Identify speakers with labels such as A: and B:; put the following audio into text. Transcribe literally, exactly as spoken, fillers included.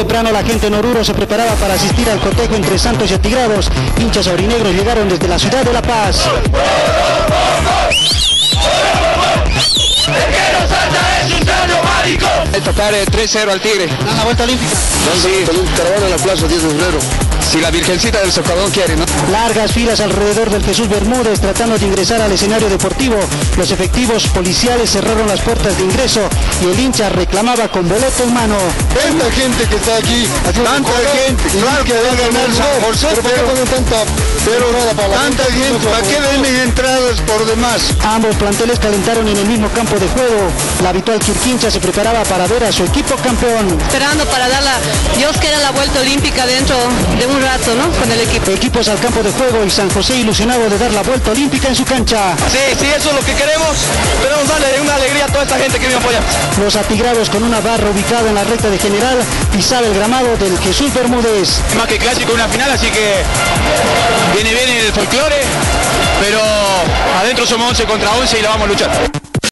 A: temprano la gente en Oruro se preparaba para asistir al cotejo entre Santos y Atigrados. Hinchas aurinegros llegaron desde la ciudad de La Paz.
B: Tocar eh, tres cero al Tigre.
A: ¿Dan la vuelta olímpica?
B: Sí.
C: Con un caravana en la plaza diez de febrero.
B: Si la Virgencita del Socavón quiere, ¿no?
A: Largas filas alrededor del Jesús Bermúdez tratando de ingresar al escenario deportivo. Los efectivos policiales cerraron las puertas de ingreso y el hincha reclamaba con boleto en mano.
C: Tanta gente que está aquí, tanta gente, claro que va a ganar San José, pero ¿por qué ponen tanta, pero tanta gente? ¿Para qué venden entradas por demás?
A: Ambos planteles calentaron en el mismo campo de juego. La habitual Quirquincha se preparaba para ver a su equipo campeón.
D: Esperando para dar la, Dios quiera, la vuelta olímpica dentro de un rato, ¿no? Con el equipo.
A: Equipos al campo de juego y San José ilusionado de dar la vuelta olímpica en su cancha.
B: Sí, sí, eso es lo que queremos. Queremos darle una alegría a toda esta gente que viene a apoyar.
A: Los atigrados con una barra ubicada en la recta de general pisaba el gramado del Jesús Bermúdez.
B: Más que clásico, una final, así que viene bien el folclore, pero adentro somos once contra once y la vamos a luchar.